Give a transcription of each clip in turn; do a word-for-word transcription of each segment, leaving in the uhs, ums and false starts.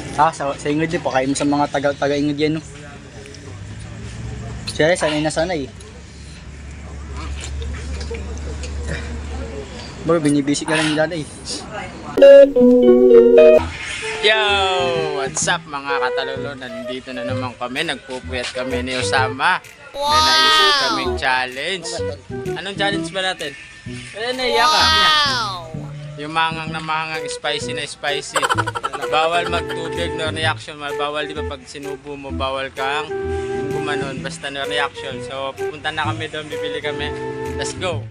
Ah, sa, sa ingrid din, pakain mo sa mga taga-taga-ingrid yan, no? Siya, sanay na sanay. Bro, binibisik ka lang nila eh. Yo! What's up mga katalolo? Nandito na naman kami. Nagpupuyat kami ni Osama. Wow! May naisip kaming challenge. Anong challenge ba natin? Kaya naiyak ka. Wow! Yung mangang na mangang, spicy na spicy. Bawal magtubig, no reaction. Bawal, di ba, pag sinubo mo, bawal kang gumanon. Basta no reaction. So, pupunta na kami doon. Bibili kami. Let's go!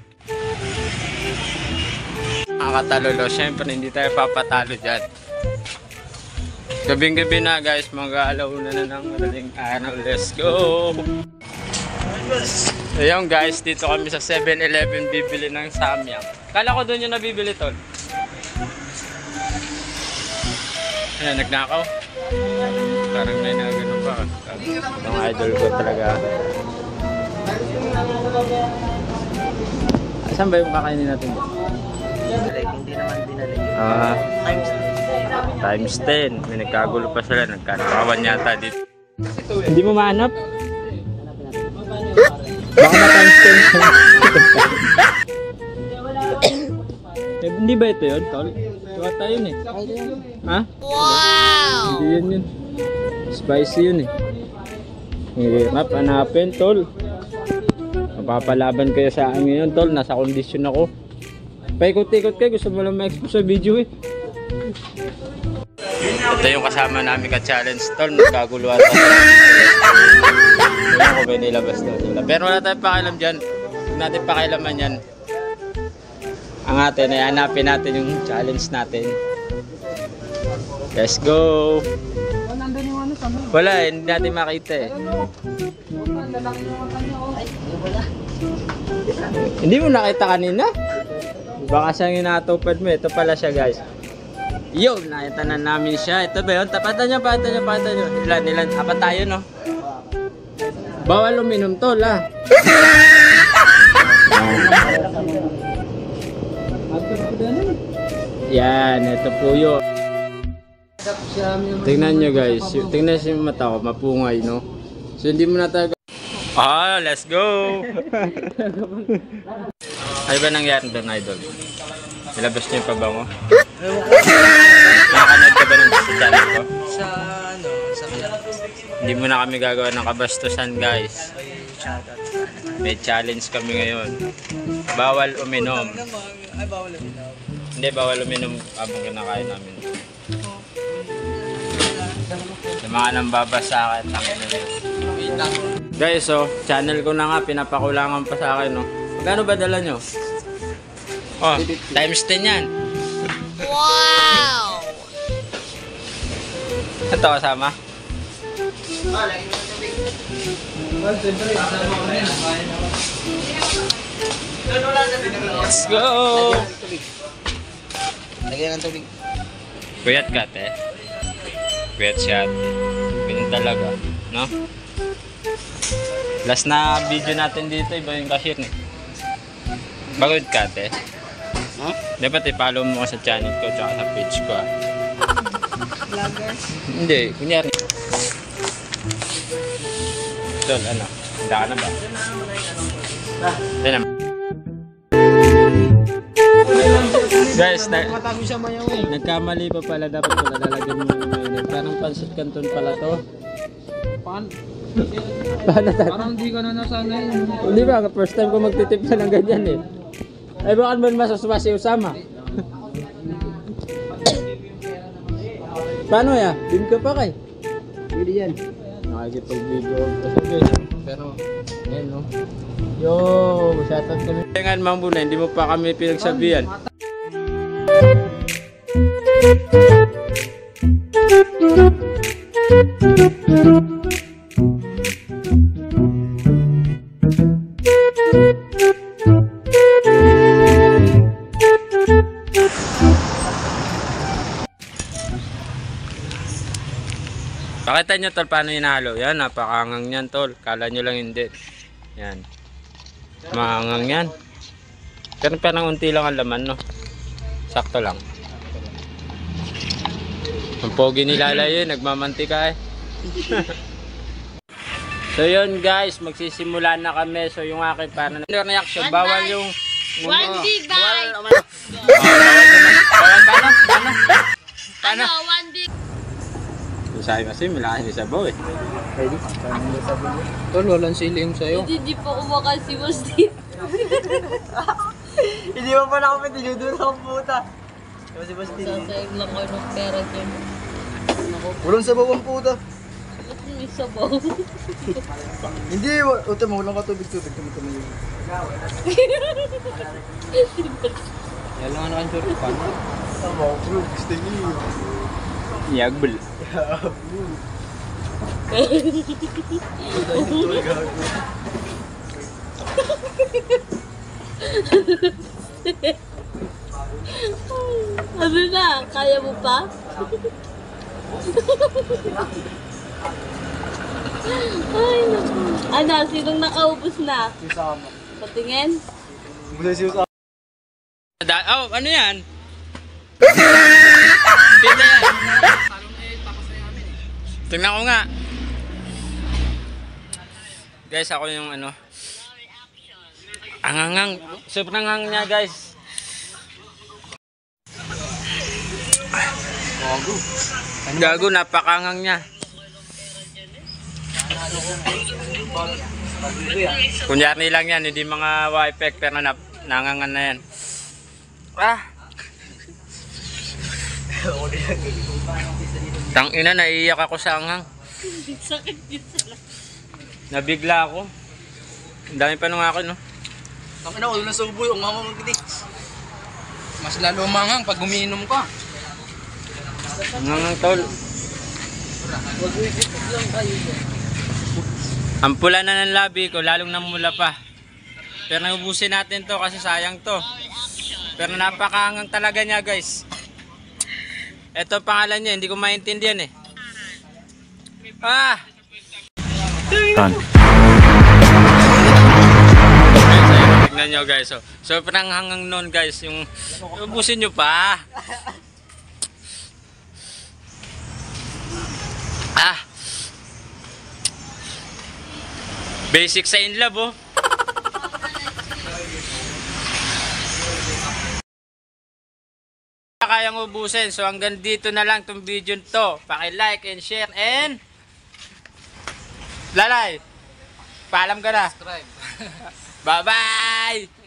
Ang katalolo, syempre hindi tayo papatalo dyan. Gabing gabi na guys, mag-aalauna na ng madaling araw. Let's go! Ayun guys, dito kami sa seven eleven bibili ng samyang. Kala ko doon yung nabibili tol. Ano, nagnakaw? Parang may nagano pa. Itong idol ko talaga. Saan ba yung kakainin natin dito? Hindi naman binalik. Ah, Times times ten. May nagkagulo pa sila. Nagkakawan yata dito. Hindi mo mahanap? Baka na times ten. Eh, hindi ba ito yun, tol? Tuwa tayo yun eh. Ha? Wow! Hindi yun yun. Spicy yun eh. Hirap, hanapin, tol. Mapapalaban kayo sa akin ngayon, tol. Nasa kondisyon ako. Paikot-ikot kayo, gusto mo lang ma-expose sa video eh. Ito yung kasama namin ka-challenge tol, nagkaguluhan tayo. Wala ko ba nilabas to nila. Pero wala tayong pakialam dyan. Huwag natin pakialaman yan. Ang atin ay hanapin natin yung challenge natin. Let's go! Wala eh, hindi natin makita eh. Hindi mo nakita kanina? Baka siyang inatupad mo. Ito pala siya guys. Yun, nakita na namin siya. Ito ba yun? Tapatan nyo, tapatan nyo, tapatan nyo. Ilan, ilan. Apat tayo no? Bawal uminom tol ah. Yan, ito po yun. Tingnan nyo guys. Tingnan nyo yung mata ko. Mapungay no? So hindi mo na tayo. Ah, let's go! Ano ba nangyari doon, idol? Nilabas niyo yung pabango? Nakakanood ka ba ng sa channel ko? Sa ano, sa Hindi mo na kami gagawa ng kabastusan guys. May challenge kami ngayon. Bawal uminom. Ay, bawal uminom. Hindi, bawal uminom habang kinakain namin. Sa mga nambabasa akin, takin na yun. Guys, so, channel ko na nga, pinapakulangan pa sa akin, no? Magkano ba dala nyo? Oh, times ten yan. Wow! Ito kasama? Let's go! Lagyan ng tubig. Kuyat ka, te. Kuyat siya, te. Ganyan talaga, no? Last na video natin dito, iba yung cashier, ne? Bagod ka, te. Huh? Dapat i-follow mo sa channel ko tsaka sa page ko, ah. Vlogger? Hindi, kunyari. Tol, ano? Handa ka na ba? Handa na. Guys, na nagkamali pa pala. Dapat ko nalalagyan mo ng mayonnaise. Parang pancit canton pala to. Pan? Paano tayo? Parang hindi ka na nasanay. Hindi ba? First time ko magtitipla ng ganyan eh. Ay baka naman masusuma si Osama. Paano ya? Dim ka pa kay? Pwede yan. Nakikipag-video ko sa guys. Pero, ayan no. Yo, shoutout kami. Tengan mang muna, hindi mo pa kami pinagsabihan. Pakita nyo tol paano hinahalo. Yan, napakangang yan tol. Kala nyo lang hindi. Yan. Maangang yan. Pero parang unti lang ang laman no. Sakto lang. Ang pogi ni Lalay yun, nagmamantika eh. So yun guys, magsisimula na kami. So yung aking parang reaction, bawal yung... One big bite! Bawal paano? Paano? Paano? Ano, one big... Sabi kasi, malakas yung sabaw eh. Ready? Tol, walang siling sa'yo. Hindi, di pa kumakain si Boss Dito. Hindi mo pala kami tinuduro ang puta. Kasi basta Sasayang lang kayo ng pera dyan. walang sabaw ang puta. Ba't may sabaw? Hindi, uta mo, walang katubig-tubig. Tumi-tumi yun. Yan lang ano ang sure. Paano? Sabaw, bro. Gusto niyo. Yagbol. Ano na? Kaya mo pa? Ay, naku. Ano, sinong nakaubos na? Susama. Patingin? Busa siya sa... Da- oh, ano yan? Pita yan. Tingnan ko nga. Guys, ako yung ano. Angangang. Sobrang hang niya guys. Gago. Gago, napakangang niya. Kunyari lang yan, hindi mga wipe pero nap nangangan na yan. Ah! Tangina, naiiyak ako sa anghang. Sakit yun sa Nabigla ako. Ang dami pa nung ako, no? Tangina, ulo na sa uboy. Ang mama magkiti. Mas lalo manghang pag umiinom ka. Angangang tol. Mag-uipit lang kayo. Ang pula na ng labi ko, lalong namula pa. Pero naubusin natin to kasi sayang to. Pero napakaangang talaga niya guys. Ito pangalan niya, hindi ko maintindihan eh. Ah! Tan. Tignan nyo guys. So, sobrang hangang nun guys. Yung ubusin nyo pa. Ah! Basic sa inlove oh. Kayang ubusin. So hanggang dito na lang tong video to. Paki-like and share and Lalay. Paalam ka na. Subscribe. Bye-bye.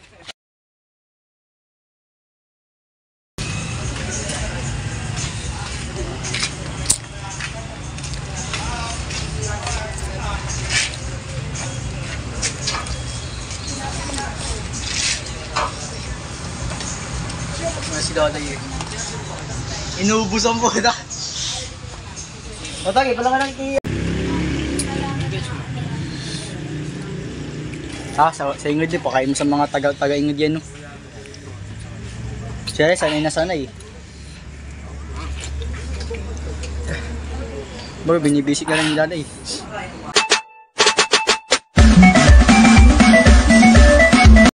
Si Lola yun. Inubos ang puta. Matagi, pala ka lang ki... Ah, sa, sa Ingrid din, pakain mo sa mga taga-taga-Ingrid yan, no? Siya, sanay na sanay. Bro, binibisik ka lang nila, eh.